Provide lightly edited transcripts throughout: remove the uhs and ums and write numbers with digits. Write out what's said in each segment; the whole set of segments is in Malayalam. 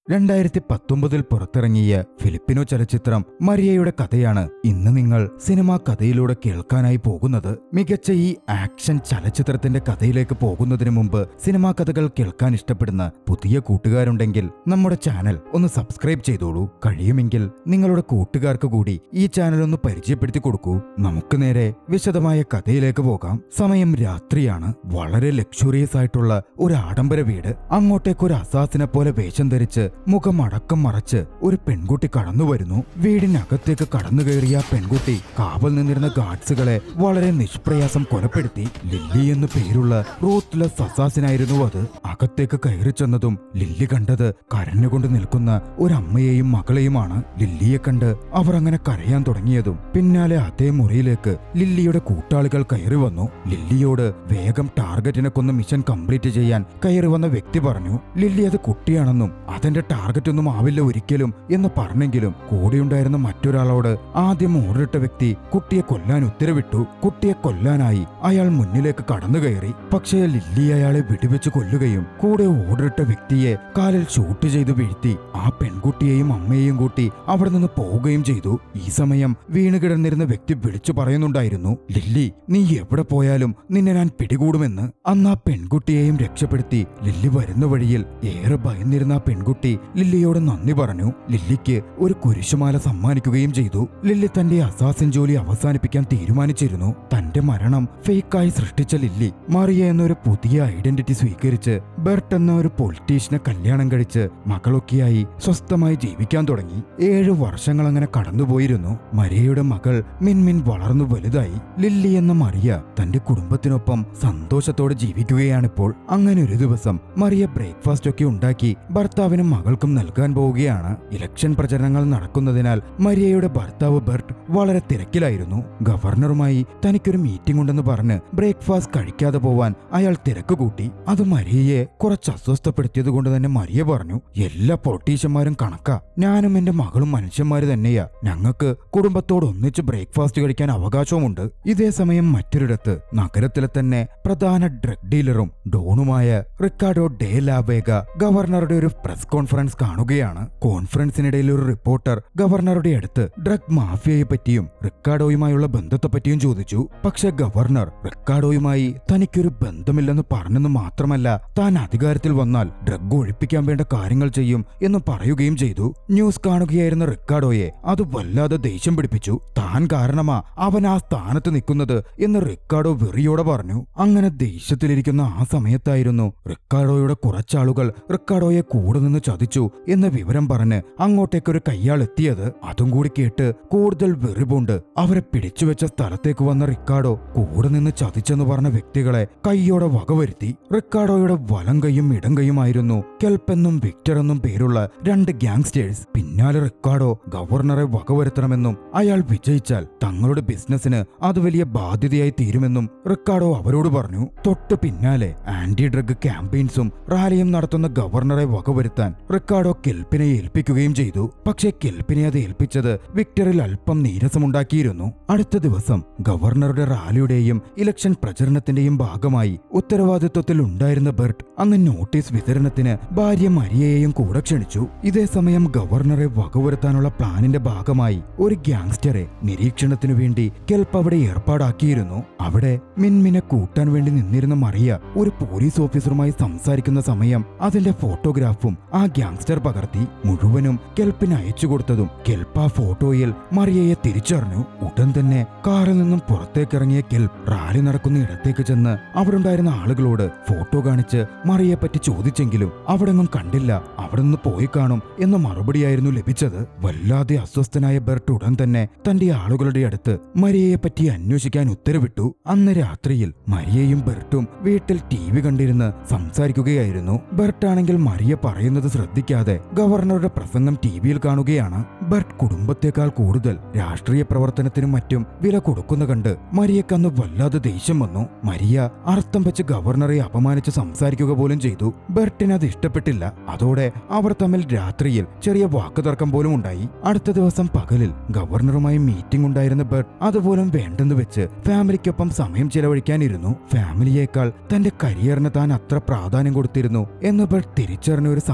2019 പുറത്തിറങ്ങിയ ഫിലിപ്പിനോ ചലച്ചിത്രം മരിയയുടെ കഥയാണ് ഇന്ന് നിങ്ങൾ സിനിമാ കഥയിലൂടെ കേൾക്കാനായി പോകുന്നത്. മികച്ച ഈ ആക്ഷൻ ചലച്ചിത്രത്തിന്റെ കഥയിലേക്ക് പോകുന്നതിന് മുമ്പ് സിനിമാ കഥകൾ കേൾക്കാൻ ഇഷ്ടപ്പെടുന്ന പുതിയ കൂട്ടുകാരുണ്ടെങ്കിൽ നമ്മുടെ ചാനൽ ഒന്ന് സബ്സ്ക്രൈബ് ചെയ്തോളൂ. കഴിയുമെങ്കിൽ നിങ്ങളുടെ കൂട്ടുകാർക്ക് കൂടി ഈ ചാനൽ ഒന്ന് പരിചയപ്പെടുത്തി കൊടുക്കൂ. നമുക്ക് നേരെ വിശദമായ കഥയിലേക്ക് പോകാം. സമയം രാത്രിയാണ്. വളരെ ലക്ഷറിയസ് ആയിട്ടുള്ള ഒരു ആഡംബര വീട്. അങ്ങോട്ടേക്ക് ഒരു അസാസിനെ പോലെ വേഷം ധരിച്ച് മുഖം അടക്കം മറച്ച് ഒരു പെൺകുട്ടി കടന്നു വരുന്നു. വീടിനകത്തേക്ക് കടന്നു കയറിയ പെൺകുട്ടി കാവൽ നിന്നിരുന്ന ഗാർഡ്സുകളെ വളരെ നിഷ്പ്രയാസം കൊലപ്പെടുത്തി. ലില്ലി എന്നു പേരുള്ള റൂത്ത്ലെസ് അസാസിനായിരുന്നു അത്. അകത്തേക്ക് കയറി ചെന്നതും ലില്ലി കണ്ടത് കരഞ്ഞുകൊണ്ട് നിൽക്കുന്ന ഒരമ്മയെയും മകളെയുമാണ്. ലില്ലിയെ കണ്ട് അവർ അങ്ങനെ കരയാൻ തുടങ്ങിയതും പിന്നാലെ അതേ മുറിയിലേക്ക് ലില്ലിയുടെ കൂട്ടാളികൾ കയറി വന്നു. ലില്ലിയോട് വേഗം ടാർഗറ്റിനെ കൊന്ന് മിഷൻ കംപ്ലീറ്റ് ചെയ്യാൻ കയറി വന്ന വ്യക്തി പറഞ്ഞു. ലില്ലി അത് കുട്ടിയാണെന്നും അതെന്റെ ടാർഗറ്റ് ഒന്നും ആവില്ല ഒരിക്കലും എന്ന് പറഞ്ഞെങ്കിലും കൂടെയുണ്ടായിരുന്ന മറ്റൊരാളോട് ആദ്യം ഓർഡറിട്ട വ്യക്തി കുട്ടിയെ കൊല്ലാൻ ഉത്തരവിട്ടു. കുട്ടിയെ കൊല്ലാനായി അയാൾ മുന്നിലേക്ക് കടന്നു കയറി. പക്ഷേ ലില്ലി അയാളെ വെടിവെച്ച് കൊല്ലുകയും കൂടെ ഓർഡറിട്ട വ്യക്തിയെ കാലിൽ ഷൂട്ട് ചെയ്ത് വീഴ്ത്തി ആ പെൺകുട്ടിയെയും അമ്മയെയും കൂട്ടി അവിടെ നിന്ന് പോവുകയും ചെയ്തു. ഈ സമയം വീണുകിടന്നിരുന്ന വ്യക്തി വിളിച്ചു പറയുന്നുണ്ടായിരുന്നു, ലില്ലി, നീ എവിടെ പോയാലും നിന്നെ ഞാൻ പിടികൂടുമെന്ന്. അന്ന് ആ പെൺകുട്ടിയെയും രക്ഷപ്പെടുത്തി ലില്ലി വരുന്ന വഴിയിൽ ഏറെ ഭയന്നിരുന്ന ആ പെൺകുട്ടി ലില്ലിയോട് നന്ദി പറഞ്ഞു. ലില്ലിക്ക് ഒരു കുരിശുമാല സമ്മാനിക്കുകയും ചെയ്തു. ലില്ലി തന്റെ അസാസിൻ ജോലി അവസാനിപ്പിക്കാൻ തീരുമാനിച്ചിരുന്നു. തന്റെ മരണം ഫേക്കായി സൃഷ്ടിച്ച ലില്ലി മറിയ എന്നൊരു പുതിയ ഐഡന്റിറ്റി സ്വീകരിച്ച് ബെർട്ട് എന്ന ഒരു പൊളിറ്റീഷ്യനെ കല്യാണം കഴിച്ച് മകളൊക്കെയായി സ്വസ്ഥമായി ജീവിക്കാൻ തുടങ്ങി. 7 വർഷങ്ങൾ അങ്ങനെ കടന്നുപോയിരുന്നു. മരിയയുടെ മകൾ മിൻമിൻ വളർന്നു വലുതായി. ലില്ലി എന്ന മറിയ തന്റെ കുടുംബത്തിനൊപ്പം സന്തോഷത്തോടെ ജീവിക്കുകയാണിപ്പോൾ. അങ്ങനെ ഒരു ദിവസം മറിയ ബ്രേക്ക്ഫാസ്റ്റ് ഒക്കെ ഉണ്ടാക്കി ഭർത്താവിനും മകൾക്കും നൽകാൻ പോവുകയാണ്. ഇലക്ഷൻ പ്രചരണങ്ങൾ നടക്കുന്നതിനാൽ മരിയയുടെ ഭർത്താവ് ബെർട്ട് വളരെ തിരക്കിലായിരുന്നു. ഗവർണറുമായി തനിക്കൊരു മീറ്റിംഗ് ഉണ്ടെന്ന് പറഞ്ഞ് ബ്രേക്ക്ഫാസ്റ്റ് കഴിക്കാതെ പോവാൻ അയാൾ തിരക്ക് കൂട്ടി. അത് മരിയയെ കുറച്ച് അസ്വസ്ഥപ്പെടുത്തിയത് കൊണ്ട് തന്നെ മരിയ പറഞ്ഞു, എല്ലാ പൊളിറ്റീഷ്യന്മാരും കണക്കാ, ഞാനും എന്റെ മകളും മനുഷ്യന്മാര് തന്നെയാ, ഞങ്ങൾക്ക് കുടുംബത്തോട് ഒന്നിച്ച് ബ്രേക്ക്ഫാസ്റ്റ് കഴിക്കാൻ അവകാശവുമുണ്ട്. ഇതേ സമയം മറ്റൊരിടത്ത് നഗരത്തിലെ തന്നെ പ്രധാന ഡ്രഗ് ഡീലറും ഡോണുമായ റിക്കാർഡോ ഡെ ലാവേഗ ഗവർണറുടെ ഒരു പ്രസ് കോൺഫറൻസ് കാണുകയാണ്. കോൺഫറൻസിനിടയിൽ ഒരു റിപ്പോർട്ടർ ഗവർണറുടെ അടുത്ത് ഡ്രഗ് മാഫിയയെ പറ്റിയും റിക്കാർഡോയുമായുള്ള ബന്ധത്തെപ്പറ്റിയും ചോദിച്ചു. പക്ഷെ ഗവർണർ റിക്കാർഡോയുമായി തനിക്കൊരു ബന്ധമില്ലെന്ന് പറഞ്ഞെന്ന് മാത്രമല്ല, താൻ അധികാരത്തിൽ വന്നാൽ ഡ്രഗ് ഒഴിപ്പിക്കാൻ വേണ്ട കാര്യങ്ങൾ ചെയ്യും എന്ന് പറയുകയും ചെയ്തു. ന്യൂസ് കാണുകയായിരുന്ന റിക്കാർഡോയെ അത് വല്ലാതെ ദേഷ്യം പിടിപ്പിച്ചു. താൻ കാരണമാ അവൻ ആ സ്ഥാനത്ത് നിൽക്കുന്നത് എന്ന് റിക്കാർഡോ വെറിയോടെ പറഞ്ഞു. അങ്ങനെ ദേഷ്യത്തിലിരിക്കുന്ന ആ സമയത്തായിരുന്നു റിക്കാർഡോയുടെ കുറച്ചാളുകൾ റിക്കാർഡോയെ കൂടെ നിന്ന് ചതിച്ചു എന്ന വിവരം പറഞ്ഞ് അങ്ങോട്ടേക്കൊരു കയ്യാൾ എത്തിയത്. അതും കൂടി കേട്ട് കൂടുതൽ വെറിപൂണ്ട് അവരെ പിടിച്ചുവെച്ച സ്ഥലത്തേക്ക് വന്ന റിക്കാർഡോ കൂടെ നിന്ന് ചതിച്ചെന്ന് പറഞ്ഞ വ്യക്തികളെ കൈയോടെ വകവരുത്തി. റിക്കാർഡോയുടെ വലം കൈയും ഇടം കൈയുമായിരുന്നു കെൽപ്പ് എന്നും വിക്ടർ എന്നും പേരുള്ള 2 ഗ്യാങ്സ്റ്റേഴ്സ്. പിന്നാലെ റിക്കാർഡോ ഗവർണറെ വകവരുത്തണമെന്നും അയാൾ വിജയിച്ചാൽ തങ്ങളുടെ ബിസിനസിന് അത് വലിയ ബാധ്യതയായി തീരുമെന്നും റിക്കാർഡോ അവരോട് പറഞ്ഞു. തൊട്ടു പിന്നാലെ ആന്റി ഡ്രഗ് ക്യാമ്പയിൻസും റാലിയും നടത്തുന്ന ഗവർണറെ വകവരുത്താൻ റിക്കാർഡോ കെൽപ്പിനെ ഏൽപ്പിക്കുകയും ചെയ്തു. പക്ഷേ കെൽപ്പിനെ അത് ഏൽപ്പിച്ചത് വിക്ടറിൽ അല്പം നീരസമുണ്ടാക്കിയിരുന്നു. അടുത്ത ദിവസം ഗവർണറുടെ റാലിയുടെയും ഇലക്ഷൻ പ്രചരണത്തിന്റെയും ഭാഗമായി ഉത്തരവാദിത്വത്തിൽ ഉണ്ടായിരുന്ന ബെർട്ട് അന്ന് നോട്ടീസ് വിതരണത്തിന് ഭാര്യ മരിയയെയും കൂടെ ക്ഷണിച്ചു. ഇതേ സമയം ഗവർണറെ വകവരുത്താനുള്ള പ്ലാനിന്റെ ഭാഗമായി ഒരു ഗ്യാങ്സ്റ്ററെ നിരീക്ഷണത്തിനു വേണ്ടി കെൽപ്പ് അവിടെ ഏർപ്പാടാക്കിയിരുന്നു. അവിടെ മിൻമിനെ കൂട്ടാൻ വേണ്ടി നിന്നിരുന്ന മറിയ ഒരു പോലീസ് ഓഫീസറുമായി സംസാരിക്കുന്ന സമയം അതിന്റെ ഫോട്ടോഗ്രാഫും ആ ഗ്യാങ്സ്റ്റർ പകർത്തി മുഴുവനും കെൽപ്പിന് അയച്ചു കൊടുത്തതും കെൽപ്പ് ആ ഫോട്ടോയിൽ മറിയയെ തിരിച്ചറിഞ്ഞു. ഉടൻ തന്നെ കാറിൽ നിന്നും പുറത്തേക്കിറങ്ങിയ കെൽപ്പ് റാലി നടക്കുന്ന ഇടത്തേക്ക് ചെന്ന് അവിടെ ഉണ്ടായിരുന്ന ആളുകളോട് ഫോട്ടോ കാണിച്ച് മറിയെ പറ്റി ചോദിച്ചെങ്കിലും അവിടെങ്ങും കണ്ടില്ല, അവിടെ നിന്ന് പോയി കാണും എന്ന മറുപടിയായിരുന്നു ലഭിച്ചത്. വല്ലാതെ അസ്വസ്ഥനായ ബെർട്ട് ഉടൻ തന്നെ തന്റെ ആളുകളുടെ അടുത്ത് മരിയയെ പറ്റി അന്വേഷിക്കാൻ ഉത്തരവിട്ടു. അന്ന് രാത്രിയിൽ മരിയയും ബെർട്ടും വീട്ടിൽ TV കണ്ടിരുന്ന് സംസാരിക്കുകയായിരുന്നു. ബെർട്ടാണെങ്കിൽ മരിയ പറയുന്നത് ശ്രദ്ധിക്കാതെ ഗവർണറുടെ പ്രസംഗം ടിവിയിൽ കാണുകയാണ്. ബെർട്ട് കുടുംബത്തെക്കാൾ കൂടുതൽ രാഷ്ട്രീയ പ്രവർത്തനത്തിനും മറ്റും വില കൊടുക്കുന്ന കണ്ട് മരിയക്കന്ന് വല്ലാതെ ദേഷ്യം വന്നു. മരിയ അർത്ഥം വെച്ച് ഗവർണറെ അപമാനിച്ച് സംസാരിക്കുക പോലും ചെയ്തു. ബെർട്ടിന് അത് ഇഷ്ടപ്പെട്ടില്ല. അതോടെ അവർ തമ്മിൽ രാത്രിയിൽ ചെറിയ വാക്കുതർക്കം പോലും ഉണ്ടായി. അടുത്ത ദിവസം പകലിൽ ഗവർണറുമായി മീറ്റിംഗ് ഉണ്ടായിരുന്ന ബെർട്ട് അതുപോലും വേണ്ടെന്ന് വെച്ച് ഫാമിലിക്കൊപ്പം സമയം ചെലവഴിക്കാനിരുന്നു. ഫാമിലിയേക്കാൾ തന്റെ കരിയറിന് താൻ അത്ര പ്രാധാന്യം കൊടുത്തിരുന്നു എന്ന് ബെർട്ട് തിരിച്ചറിഞ്ഞ ഒരു സമയം കൂടി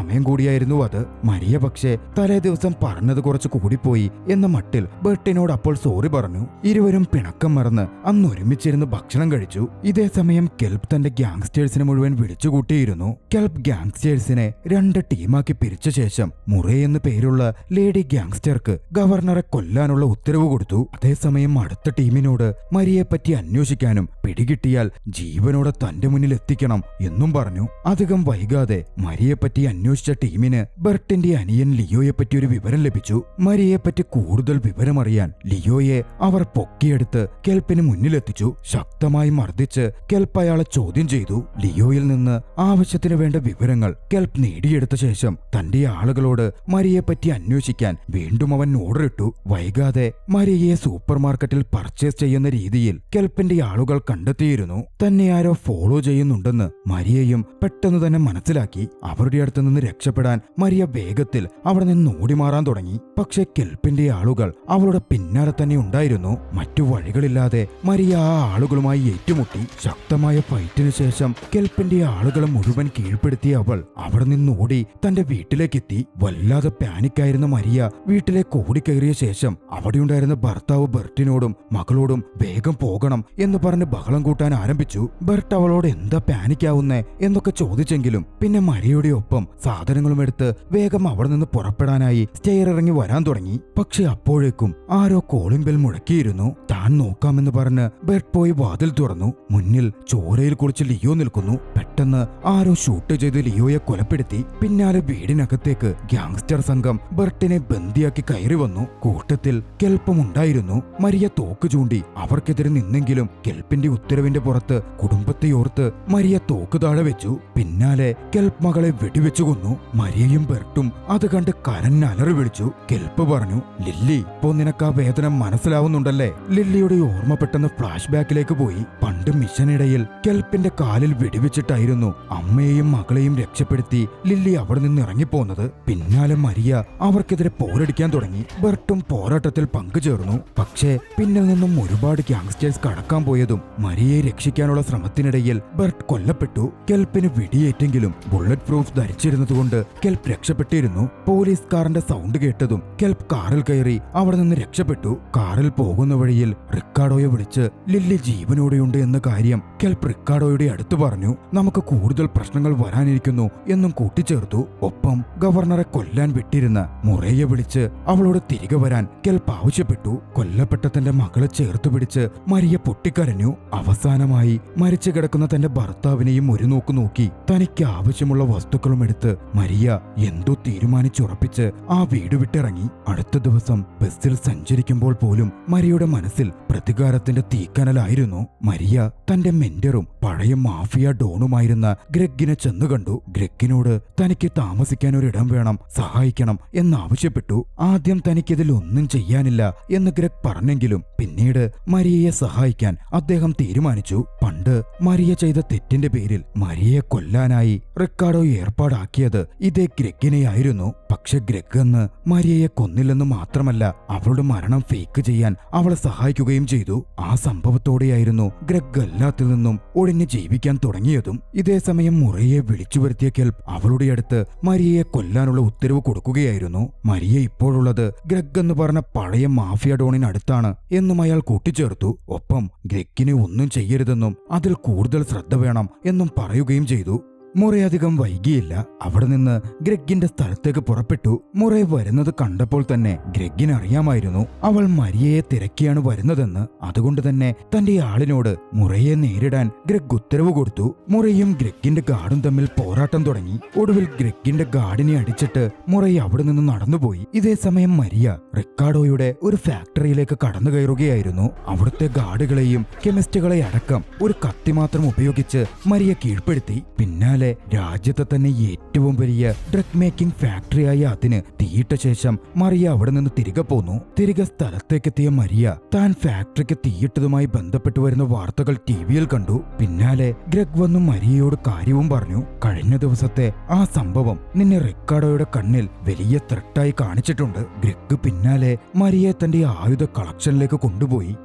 കൂടിയായിരുന്നു അത്. മരിയ പക്ഷേ തലേ ദിവസം പറഞ്ഞത് കുറച്ച് കൂടിപ്പോയി എന്ന മട്ടിൽ ബെർട്ടിനോട് അപ്പോൾ സോറി പറഞ്ഞു. ഇരുവരും പിണക്കം മറന്ന് അന്ന് ഒരുമിച്ചിരുന്ന് ഭക്ഷണം കഴിച്ചു. ഇതേ സമയം കെൽപ് തന്റെ ഗ്യാങ്സ്റ്റേഴ്സിനെ മുഴുവൻ വിളിച്ചുകൂട്ടിയിരുന്നു. കെൽപ് ഗ്യാങ്സ്റ്റേഴ്സിനെ 2 ടീമാക്കി പിരിച്ച ശേഷം മുറേ എന്ന് പേരുള്ള ലേഡി ഗ്യാങ്സ്റ്റർക്ക് ഗവർണറെ കൊല്ലാനുള്ള ഉത്തരവ് കൊടുത്തു. അതേസമയം അടുത്ത ടീമിനോട് മരിയെപ്പറ്റി അന്വേഷിക്കാനും പിടികിട്ടിയാൽ ജീവനോടെ തന്റെ മുന്നിൽ എത്തിക്കണം എന്നും പറഞ്ഞു. അധികം വൈകാതെ മരിയെപ്പറ്റി അന്വേഷിച്ച ടീമിന് ബെർട്ടിന്റെ അനിയൻ ലിയോയെപ്പറ്റി ഒരു വിവരം ലഭിച്ചു. മരിയെപ്പറ്റി കൂടുതൽ വിവരമറിയാൻ ലിയോയെ അവർ പൊക്കിയെടുത്ത് കെൽപ്പിന് മുന്നിലെത്തിച്ചു. ശക്തമായി മർദ്ദിച്ച് കെൽപ്പ് അയാളെ ചോദ്യം ചെയ്തു. ലിയോയിൽ നിന്ന് ആവശ്യത്തിന് വേണ്ട വിവരങ്ങൾ കെൽപ്പ് നേടിയെടുത്ത ശേഷം തന്റെ ആളുകളോട് മരിയെപ്പറ്റി അന്വേഷിക്കാൻ വീണ്ടും അവൻ ഓർഡറിട്ടു. വൈകാതെ മരിയയെ സൂപ്പർ മാർക്കറ്റിൽ പർച്ചേസ് ചെയ്യുന്ന രീതിയിൽ കെൽപ്പിന്റെ ആളുകൾ കണ്ടെത്തിയിരുന്നു. തന്നെ ആരോ ഫോളോ ചെയ്യുന്നുണ്ടെന്ന് മരിയയും പെട്ടെന്ന് തന്നെ മനസ്സിലാക്കി. അവരുടെ അടുത്ത് നിന്ന് രക്ഷപ്പെടാൻ മരിയ വേഗത്തിൽ അവിടെ നിന്ന് ഓടിമാറാൻ തുടങ്ങി. പക്ഷെ കെൽപ്പിന്റെ ആളുകൾ അവളുടെ പിന്നാലെ തന്നെ ഉണ്ടായിരുന്നു. മറ്റു വഴികളില്ലാതെ മരിയ ആ ആളുകളുമായി ഏറ്റുമുട്ടി. ശക്തമായ ഫൈറ്റിന് ശേഷം കെൽപ്പിന്റെ ആളുകളെ മുഴുവൻ കീഴ്പ്പെടുത്തിയ അവൾ അവിടെ നിന്ന് ഓടി തന്റെ വീട്ടിലേക്കെത്തി. വല്ലാതെ പാനിക്കായിരുന്ന മരിയ വീട്ടിലേക്ക് ഓടിക്കയറിയ ശേഷം അവിടെയുണ്ടായിരുന്ന ഭർത്താവ് ബെർട്ടിനോടും മകളോടും വേഗം പോകണം എന്ന് പറഞ്ഞ് ബഹളം കൂട്ടാൻ ആരംഭിച്ചു. ബെർട്ട് അവളോട് എന്താ പാനിക്കാവുന്നേ എന്നൊക്കെ ചോദിച്ചെങ്കിലും പിന്നെ മരിയയുടെ ഒപ്പം സാധനങ്ങളും എടുത്ത് വേഗം അവിടെ നിന്ന് പുറപ്പെടാനായി സ്റ്റെയർ ഇറങ്ങി വരാൻ തുടങ്ങി. പക്ഷെ അപ്പോഴേക്കും ആരോ കോളിംഗ് ബെൽ മുഴക്കിയിരുന്നു. താൻ നോക്കാമെന്ന് പറഞ്ഞ് ബെർട്ട് പോയി വാതിൽ തുറന്നു. മുന്നിൽ ചോരയിൽ കുളിച്ച് ലിയോ നിൽക്കുന്നു. പെട്ടെന്ന് ആരോ ഷൂട്ട് ചെയ്ത് ലിയോയെ കൊലപ്പെടുത്തി. പിന്നാലെ വീടിനകത്തേക്ക് ഗ്യാങ്സ്റ്റർ സംഘം ബെർട്ടിനെ ബന്ദിയാക്കി കയറി വന്നു. കൂട്ടത്തിൽ കെൽപ്പും ഉണ്ടായിരുന്നു. മരിയ തോക്ക് ചൂണ്ടി അവർക്കെതിരെ നിന്നെങ്കിലും കെൽപ്പിന്റെ ഉത്തരവിന്റെ പുറത്ത് കുടുംബത്തെ ഓർത്ത് മരിയ തോക്ക് താഴെ വെച്ചു. പിന്നാലെ കെൽപ്പ് മകളെ വെടിവെച്ചു കൊന്നു. മരിയയും ബെർട്ടും അത് കണ്ട് കരഞ്ഞലറി വിളിച്ചു. കെൽപ്പ് പറഞ്ഞു, ലില്ലി, ഇപ്പോ നിനക്ക് ആ വേദന മനസ്സിലാവുന്നുണ്ടല്ലേ? ലില്ലിയുടെ ഓർമ്മ പെട്ടെന്ന് ഫ്ലാഷ് ബാക്കിലേക്ക് പോയി. പണ്ട് മിഷനിടയിൽ കെൽപ്പിന്റെ കാലിൽ വെടിവെച്ചിട്ടായിരുന്നു അമ്മയെയും മകളെയും രക്ഷപ്പെടുത്തി ലില്ലി അവിടെ നിന്ന് ഇറങ്ങിപ്പോന്നത്. പിന്നാലെ മരിയ അവർക്കെതിരെ പോരടിക്കാൻ തുടങ്ങി. ബെർട്ടും പോരാട്ടത്തിൽ പങ്കുചേർന്നു. പക്ഷേ പിന്നിൽ നിന്നും ഒരുപാട് ഗ്യാങ്സ്റ്റേഴ്സ് കടക്കാൻ പോയതും മരിയയെ രക്ഷിക്കാനുള്ള ശ്രമത്തിനിടയിൽ ബെർട്ട് കൊല്ലപ്പെട്ടു. കെൽപ്പിന് വെടിയേറ്റെങ്കിലും ബുള്ളറ്റ് പ്രൂഫ് ധരിച്ചിരുന്നതുകൊണ്ട് കെൽപ്പ് രക്ഷപ്പെട്ടിരുന്നു. പോലീസ് കാറിന്റെ സൗണ്ട് കേട്ടതും കെൽപ്പ് കാറിൽ കയറി അവിടെ നിന്ന് രക്ഷപ്പെട്ടു. കാറിൽ പോകുന്ന വഴിയിൽ റിക്കാർഡോയെ വിളിച്ച് ലില്ലി ജീവനോടെയുണ്ട് എന്ന കാര്യം കെൽപ്പ് റിക്കാർഡോയുടെ അടുത്ത് പറഞ്ഞു. നമുക്ക് കൂടുതൽ പ്രശ്നങ്ങൾ വരാനിരിക്കുന്നു എന്നും കൂട്ടിച്ചേർത്തു. ഒപ്പം ഗവർണറെ കൊല്ലാൻ വിട്ടിരുന്ന മുറയെ വിളിച്ച് അവളോട് തിരികെ വരാൻ കെൽപ്പ് ആവശ്യപ്പെട്ടു. കൊല്ലപ്പെട്ട തന്റെ മകളെ ചേർത്ത് പിടിച്ച് മരിയ പൊട്ടിക്കരഞ്ഞു. അവസാനമായി മരിച്ചു കിടക്കുന്ന തന്റെ ഭർത്താവിനെയും ഒരു നോക്ക് നോക്കി തനിക്ക് ആവശ്യമുള്ള വസ്തുക്കളും എടുത്ത് മരിയ എന്തോ തീരുമാനിച്ചുറപ്പിച്ച് ആ വീട് വിട്ടിറങ്ങി. അടുത്ത ദിവസം ബസ്സിൽ സഞ്ചരിക്കുമ്പോൾ പോലും മരിയയുടെ മനസ്സിൽ പ്രതികാരത്തിന്റെ തീക്കനലായിരുന്നു. മരിയ തന്റെ മെന്ററും പഴയ മാഫിയ ഡോണുമായിരുന്ന ഗ്രെഗിനെ ചെന്നു കണ്ടു. ഗ്രെഗിനോട് തനിക്ക് താമസിക്കാൻ ഒരിടം വേണം, സഹായിക്കണം എന്നാവശ്യപ്പെട്ടു. ആദ്യം തനിക്കിതിൽ ഒന്നും ചെയ്യാനില്ല എന്ന് ഗ്രെഗ് പറഞ്ഞെങ്കിലും പിന്നീട് മരിയയെ സഹായിക്കാൻ അദ്ദേഹം തീരുമാനിച്ചു. പണ്ട് മരിയ ചെയ്ത തെറ്റിന്റെ പേരിൽ മരിയയെ കൊല്ലാനായി റിക്കാർഡോ ഏർപ്പാടാക്കിയത് ഇതേ ഗ്രെഗിനെയായിരുന്നു. പക്ഷെ ഗ്രെഗ് അന്ന് മരിയയെ കൊന്നില്ലെന്ന് മാത്രമല്ല അവളുടെ മരണം ഫേക്ക് ചെയ്യാൻ അവളെ സഹായിക്കുകയും ചെയ്തു. ആ സംഭവത്തോടെയായിരുന്നു ഗ്രെഗ് എല്ലാത്തിൽ നിന്നും ഒഴിഞ്ഞ് ജീവിക്കാൻ തുടങ്ങിയതും. ഇതേസമയം മുറയെ വിളിച്ചു വരുത്തിയ കെൽപ്പ് അവളുടെ അടുത്ത് മരിയയെ കൊല്ലാനുള്ള ഉത്തരവ് കൊടുക്കുകയായിരുന്നു. മരിയ ഇപ്പോഴുള്ളത് ഗ്രെഗ് എന്ന് പറഞ്ഞ പഴയ മാഫിയ ഡോണിനടുത്താണ് എന്നും അയാൾ കൂട്ടിച്ചേർത്തു. ഒപ്പം ഗ്രെഗിനെ ഒന്നും ചെയ്യരുതെന്നും അതിൽ കൂടുതൽ ശ്രദ്ധ വേണം എന്നും പറയുകയും ചെയ്തു. മുറേ അധികം വൈകിയില്ല. അവിടെ നിന്ന് ഗ്രെഗിന്റെ സ്ഥലത്തേക്ക് പുറപ്പെട്ടു. മുറേ വരുന്നത് കണ്ടപ്പോൾ തന്നെ ഗ്രെഗിന് അറിയാമായിരുന്നു അവൾ മരിയയെ തിരക്കിയാണ് വരുന്നതെന്ന്. അതുകൊണ്ട് തന്നെ തന്റെ ആളിനോട് മുറയെ നേരിടാൻ ഗ്രെഗ് ഉത്തരവ് കൊടുത്തു. മുറയും ഗ്രെഗിന്റെ ഗാർഡും തമ്മിൽ പോരാട്ടം തുടങ്ങി. ഒടുവിൽ ഗ്രെഗിന്റെ ഗാർഡിനെ അടിച്ചിട്ട് മുറേ അവിടെ നിന്ന് നടന്നുപോയി. ഇതേസമയം മരിയ റിക്കാർഡോയുടെ ഒരു ഫാക്ടറിയിലേക്ക് കടന്നു കയറുകയായിരുന്നു. അവിടുത്തെ ഗാർഡുകളെയും കെമിസ്റ്റുകളെ അടക്കം ഒരു കത്തി മാത്രം ഉപയോഗിച്ച് മരിയ കീഴ്പ്പെടുത്തി. പിന്നാലെ രാജ്യത്തെ തന്നെ ഏറ്റവും വലിയ ഡ്രഗ് മേക്കിംഗ് ഫാക്ടറിയായ അതിന് തീയിട്ട ശേഷം മരിയ അവിടെ നിന്ന് തിരികെ പോന്നു. തിരികെ സ്ഥലത്തേക്കെത്തിയ മരിയ താൻ ഫാക്ടറിക്ക് തീയിട്ടതുമായി ബന്ധപ്പെട്ടു വരുന്ന വാർത്തകൾ ടിവിയിൽ കണ്ടു. പിന്നാലെ ഗ്രെഗ് വന്നു മരിയയോട് കാര്യവും പറഞ്ഞു. കഴിഞ്ഞ ദിവസത്തെ ആ സംഭവം നിന്നെ റിക്കാർഡോയുടെ കണ്ണിൽ വലിയ ത്രെട്ടായി കാണിച്ചിട്ടുണ്ട്. ഗ്രെഗ് പിന്നാലെ മരിയയെ തന്റെ ആയുധ കളക്ഷനിലേക്ക് കൊണ്ടുപോയി.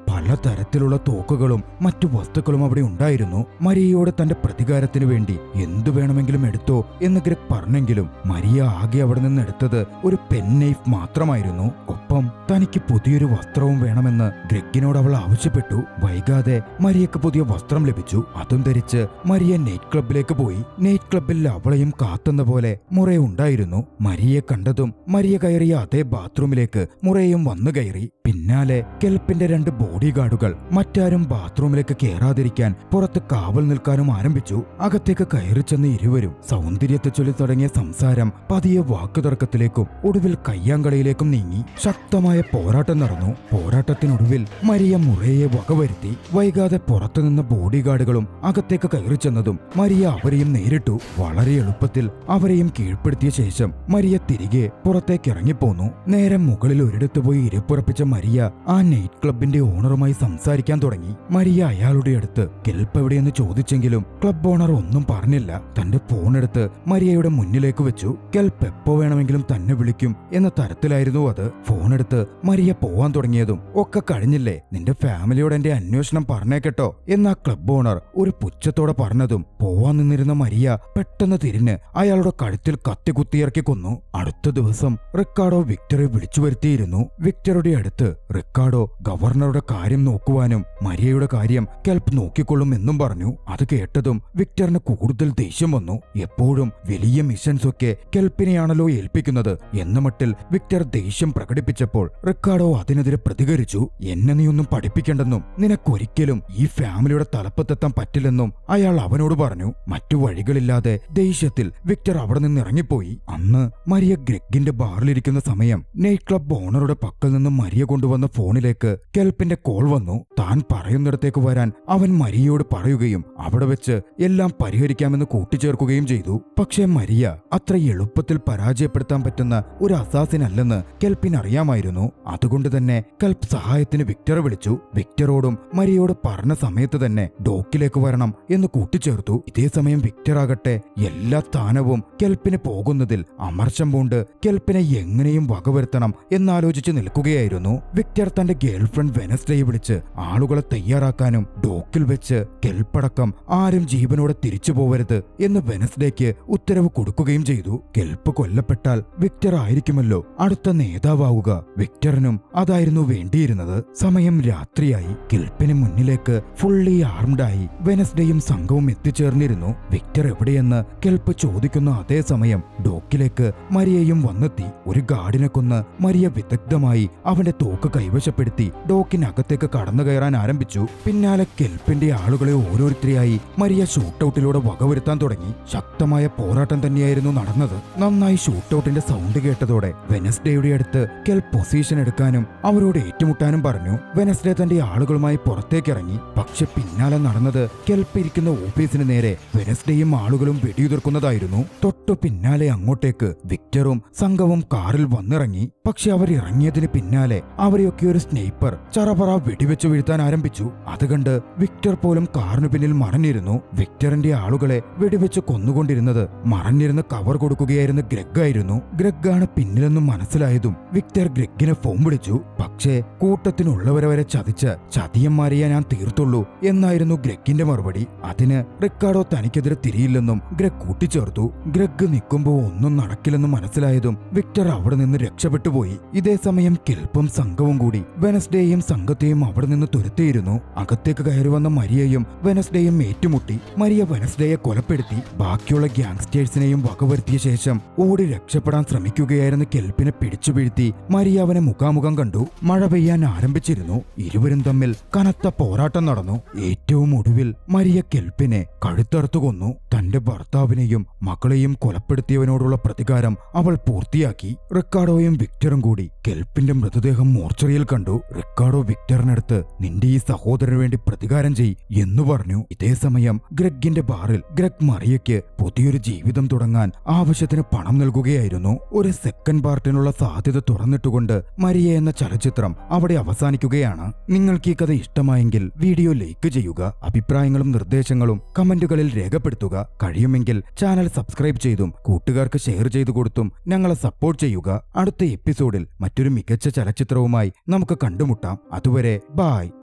പലതരത്തിലുള്ള തോക്കുകളും മറ്റു വസ്തുക്കളും അവിടെ ഉണ്ടായിരുന്നു. മരിയയോട് തന്റെ പ്രതികാരത്തിനു വേണ്ടി എന്തു വേണമെങ്കിലും എടുത്തോ എന്ന് ഗ്രെഗ് പറഞ്ഞെങ്കിലും മരിയ ആകെ അവിടെ നിന്ന് എടുത്തത് ഒരു പെൻ നൈഫ് മാത്രമായിരുന്നു. ഒപ്പം തനിക്ക് പുതിയൊരു വസ്ത്രവും വേണമെന്ന് ഗ്രെഗിനോട് അവൾ ആവശ്യപ്പെട്ടു. വൈകാതെ മരിയക്ക് പുതിയ വസ്ത്രം ലഭിച്ചു. അതും ധരിച്ച് മരിയ നൈറ്റ് ക്ലബിലേക്ക് പോയി. നൈറ്റ് ക്ലബിൽ അവളെയും കാത്തുന്ന പോലെ മുറേ ഉണ്ടായിരുന്നു. മരിയെ കണ്ടതും മരിയ കയറിയ അതേ ബാത്റൂമിലേക്ക് മുറയും വന്നു കയറി. പിന്നാലെ കെൽപ്പിന്റെ 2 ബോഡി ഗാർഡുകൾ മറ്റാരും ബാത്റൂമിലേക്ക് കയറാതിരിക്കാൻ പുറത്ത് കാവൽ നിൽക്കാനും ആരംഭിച്ചു. അകത്തേക്ക് കയറി ചെന്ന് ഇരുവരും സൗന്ദര്യത്തെ ചൊല്ലി തുടങ്ങിയ സംസാരം പതിയെ വാക്കുതർക്കത്തിലേക്കും ഒടുവിൽ കയ്യാങ്കളിയിലേക്കും നീങ്ങി. ശക്തമായ പോരാട്ടം നടന്നു. പോരാട്ടത്തിനൊടുവിൽ മരിയ മുറയെ വകവരുത്തി. വൈകാതെ പുറത്തുനിന്ന ബോഡി ഗാർഡുകളും അകത്തേക്ക് കയറി ചെന്നതും മരിയ അവരെയും നേരിട്ടു. വളരെ എളുപ്പത്തിൽ അവരെയും കീഴ്പ്പെടുത്തിയ ശേഷം മരിയ തിരികെ പുറത്തേക്ക് ഇറങ്ങിപ്പോന്നു. നേരെ മുകളിൽ ഒരിടത്ത് പോയി ഇരിപ്പുറപ്പിച്ച മരിയ ആ നൈറ്റ് ക്ലബിന്റെ ഓണറുമായി സംസാരിക്കാൻ തുടങ്ങി. മരിയ അയാളുടെ അടുത്ത് കെൽപ്പ് എവിടെയെന്ന് ചോദിച്ചെങ്കിലും ക്ലബ് ഓണർ ഒന്നും പറഞ്ഞില്ല. തന്റെ ഫോൺ എടുത്ത് മരിയയുടെ മുന്നിലേക്ക് വെച്ചു. കെൽപ്പ് എപ്പോ വേണമെങ്കിലും തന്നെ വിളിക്കും എന്ന തരത്തിലായിരുന്നു അത്. ഫോൺ എടുത്ത് മരിയ പോവാൻ തുടങ്ങിയതും ഒക്കെ കഴിഞ്ഞില്ലേ, നിന്റെ ഫാമിലിയോട് എന്റെ അന്വേഷണം പറഞ്ഞേക്കട്ടോ എന്നാ ക്ലബ് ഓണർ ഒരു പുച്ഛത്തോടെ പറഞ്ഞതും പോവാൻ നിന്നിരുന്ന മരിയ പെട്ടെന്ന് തിരിഞ്ഞ് അയാളുടെ കഴുത്തിൽ കത്തി കുത്തിയിറക്കി കൊന്നു. അടുത്ത ദിവസം റിക്കാർഡോ വിക്ടറെ വിളിച്ചു വരുത്തിയിരുന്നു. വിക്ടറുടെ അടുത്ത് റിക്കാർഡോ ഗവർണറുടെ കാര്യം നോക്കുവാനും മരിയയുടെ കാര്യം കെൽപ്പ് നോക്കിക്കൊള്ളും എന്നും പറഞ്ഞു. അത് കേട്ടതും വിക്ടറിന് കൂടുതൽ ദേഷ്യം വന്നു. എപ്പോഴും വലിയ മിഷൻസ് ഒക്കെ കെൽപ്പിനെയാണല്ലോ ഏൽപ്പിക്കുന്നത് എന്ന മട്ടിൽ വിക്ടർ ദേഷ്യം പ്രകടിപ്പിച്ചപ്പോൾ റിക്കാർഡോ അതിനെതിരെ പ്രതികരിച്ചു. എന്നെ നീയൊന്നും പഠിപ്പിക്കേണ്ടെന്നും നിനക്കൊരിക്കലും ഈ ഫാമിലിയുടെ തലപ്പത്തെത്താൻ പറ്റില്ലെന്നും അയാൾ അവനോട് പറഞ്ഞു. മറ്റു വഴികളില്ലാതെ ദേഷ്യത്തിൽ വിക്ടർ അവിടെ നിന്ന് ഇറങ്ങിപ്പോയി. അന്ന് മരിയ ഗ്രെഗിന്റെ ബാറിലിരിക്കുന്ന സമയം നൈറ്റ് ക്ലബ് ഓണറുടെ പക്കൽ നിന്ന് മരിയ കൊണ്ടുവന്ന ഫോണിലേക്ക് കെൽപ്പിന്റെ കോൾ വന്നു. താൻ പറയുന്നിടത്തേക്ക് വരാൻ അവൻ മരിയയോട് പറയുകയും അവിടെ വെച്ച് എല്ലാം പരിഹരിക്കാമെന്ന് കൂട്ടിച്ചേർക്കുകയും ചെയ്തു. പക്ഷേ മരിയ അത്ര എളുപ്പത്തിൽ പരാജയപ്പെടുത്താൻ പറ്റുന്ന ഒരു അസാസിനല്ലെന്ന് കെൽപ്പിന് അറിയാമായിരുന്നു. അതുകൊണ്ട് തന്നെ കെൽപ്പ് സഹായത്തിന് വിക്ടറെ വിളിച്ചു. വിക്ടറോടും മരിയയോട് പറഞ്ഞ സമയത്ത് തന്നെ ഡോക്കിലേക്ക് വരണം എന്ന് കൂട്ടിച്ചേർത്തു. ഇതേ സമയം വിക്ടർ ആകട്ടെ എല്ലാ സ്ഥാനവും കെൽപ്പിന് പോകുന്നതിൽ അമർഷം പൂണ്ട് കെൽപ്പിനെ എങ്ങനെയും വകവരുത്തണം എന്നാലോചിച്ച് നിൽക്കുകയായിരുന്നു. വിക്ടർ തന്റെ ഗേൾഫ്രണ്ട് വെനസ്ഡേയെ വിളിച്ച് ആളുകളെ തയ്യാറാക്കാനും ഡോക്കിൽ വെച്ച് കെൽപ്പടക്കം ആരും ജീവനോടെ തിരിച്ചു പോവരുത് എന്ന് വെനസ്ഡേക്ക് ഉത്തരവ് കൊടുക്കുകയും ചെയ്തു. കെൽപ്പ് കൊല്ലപ്പെട്ടാൽ വിക്ടർ ആയിരിക്കുമല്ലോ അടുത്ത നേതാവാവുക. വിക്ടറിനും അതായിരുന്നു വേണ്ടിയിരുന്നത്. സമയം രാത്രിയായി. കെൽപ്പിന് മുന്നിലേക്ക് ഫുള്ളി ആർംഡായി വെനസ്ഡേയും സംഘവും എത്തിച്ചേർന്നിരുന്നു. വിക്ടർ എവിടെയെന്ന് കെൽപ്പ് ചോദിക്കുന്ന അതേ സമയം ഡോക്കിലേക്ക് മരിയയും വന്നെത്തി. ഒരു ഗാർഡിനെ കൊന്ന് മരിയ വിദഗ്ധമായി അവന്റെ തോക്ക് കൈവശപ്പെടുത്തി ഡോക്കിനകത്തേക്ക് കടന്നു കയറാൻ ആരംഭിച്ചു. പിന്നാലെ കെൽപ്പിന്റെ ആളുകളെ ഓരോരുത്തരെയായി മരിയ ഷൂട്ടൌട്ടിലൂടെ വകവരുത്താൻ തുടങ്ങി. ശക്തമായ പോരാട്ടം തന്നെയായിരുന്നു നടന്നത്. നന്നായി ഷൂട്ടൌട്ടിന്റെ സൗണ്ട് കേട്ടതോടെ വെനസ്ഡേയുടെ അടുത്ത് കെൽപ്പ് പൊസിഷൻ എടുക്കാനും അവരോട് ഏറ്റുമുട്ടാനും പറഞ്ഞു. വെനസ്ഡേ തന്റെ ആളുകളുമായി പുറത്തേക്കിറങ്ങി. പക്ഷെ പിന്നാലെ നടന്നത് കെൽപ്പ് ഇരിക്കുന്ന ഓഫീസിന് നേരെ വെനസ്ഡേയും ആളുകളും വെടിയുതിർക്കുന്നതായിരുന്നു. തൊട്ടു പിന്നാലെ അങ്ങോട്ടേക്ക് വിക്ടറും സംഘവും കാറിൽ വന്നിറങ്ങി. പക്ഷെ അവർ ഇറങ്ങിയതിന് പിന്നാലെ അവരെയൊക്കെ ഒരു സ്നൈപ്പർ ചറപറ വെടിവെച്ചു വീഴ്ത്താൻ ആരംഭിച്ചു. അത് കണ്ട് വിക്ടർ പോലും കാറിന് പിന്നിൽ മറഞ്ഞിരുന്നു. വിക്ടറിന്റെ ആളുകളെ വെടിവെച്ച് കൊന്നുകൊണ്ടിരുന്നത് മറഞ്ഞിരുന്ന് കവർ കൊടുക്കുകയായിരുന്ന ഗ്രെഗ് ആയിരുന്നു. ഗ്രെഗാണ് പിന്നിലെന്നും മനസ്സിലായതും വിക്ടർ ഗ്രെഗിനെ ഫോൺ വിളിച്ചു. പക്ഷേ കൂട്ടത്തിനുള്ളവരെ വരെ ചതിച്ച് ചതിയന്മാരെയാ ഞാൻ തീർത്തുള്ളൂ എന്നായിരുന്നു ഗ്രെഗിന്റെ മറുപടി. അതിന് റിക്കാർഡോ തനിക്കെതിരെ തിരിയില്ലെന്നും ഗ്രെഗ് കൂട്ടിച്ചേർത്തു. ഗ്രെഗ് നിൽക്കുമ്പോൾ ഒന്നും നടക്കില്ലെന്നും മനസ്സിലായതും വിക്ടർ അവിടെ നിന്ന് രക്ഷപ്പെട്ടുപോയി. ഇതേ സമയം കെൽപ്പും സംഘവും കൂടി വെനസ്ഡേയും സംഘത്തെയും അവിടെ നിന്ന് തുരത്തിയിരുന്നു. അകത്തേക്ക് കയറി വന്ന മരിയയും വെനസ്ഡേയും ഏറ്റുമുട്ടി. മരിയ വെനസ്ഡേയെ കൊലപ്പെടുത്തി. ബാക്കിയുള്ള ഗ്യാങ്സ്റ്റേഴ്സിനെയും വകവരുത്തിയ ശേഷം ഓടി രക്ഷപ്പെടാൻ ശ്രമിക്കുകയായിരുന്ന കെൽപ്പിനെ പിടിച്ചു വീഴ്ത്തി മരിയ അവനെ മുഖാമുഖം കണ്ടു. മഴ പെയ്യാൻ ആരംഭിച്ചിരുന്നു. ഇരുവരും തമ്മിൽ കനത്ത പോരാട്ടം നടന്നു. ഏറ്റവും ഒടുവിൽ മരിയ കെൽപ്പിനെ കഴുത്തറുത്തു കൊന്നു. തന്റെ ഭർത്താവിനെയും മകളെയും കൊലപ്പെടുത്തിയവനോടുള്ള പ്രതികാരം അവൾ പൂർത്തിയാക്കി. റിക്കാർഡോയും വിക്ടറും കൂടി കെൽപ്പിന്റെ മൃതദേഹം മോർച്ചറിയിൽ കണ്ടു. റിക്കാർഡോ വിക്ടറിനടുത്ത് നിന്റെ ഈ സഹോദരന് വേണ്ടി പ്രതികാരം ചെയ് എന്ന് പറഞ്ഞു. ഇതേ സമയം ഗ്രെഗിന്റെ ബാറിൽ ഗ്രെഗ് മറിയയ്ക്ക് പുതിയൊരു ജീവിതം തുടങ്ങാൻ ആവശ്യത്തിന് പണം നൽകുകയായിരുന്നു. ഒരു സെക്കൻഡ് പാർട്ടിനുള്ള സാധ്യത തുറന്നിട്ടുകൊണ്ട് മരിയ എന്ന ചലച്ചിത്രം അവിടെ അവസാനിക്കുകയാണ്. നിങ്ങൾക്ക് ഈ കഥ ഇഷ്ടമായെങ്കിൽ വീഡിയോ ലൈക്ക് ചെയ്യുക. അഭിപ്രായങ്ങളും നിർദ്ദേശങ്ങളും കമന്റുകളിൽ രേഖപ്പെടുത്തുക. കഴിയുമെങ്കിൽ ചാനൽ സബ്സ്ക്രൈബ് ചെയ്തും കൂട്ടുകാർക്ക് ഷെയർ ചെയ്തു കൊടുത്തും ഞങ്ങളെ സപ്പോർട്ട് ചെയ്യുക. അടുത്ത എപ്പിസോഡിൽ മറ്റൊരു മികച്ച ചലച്ചിത്രവുമായി നമുക്ക് കണ്ടുമുട്ടാം. അതുവരെ ബായ്.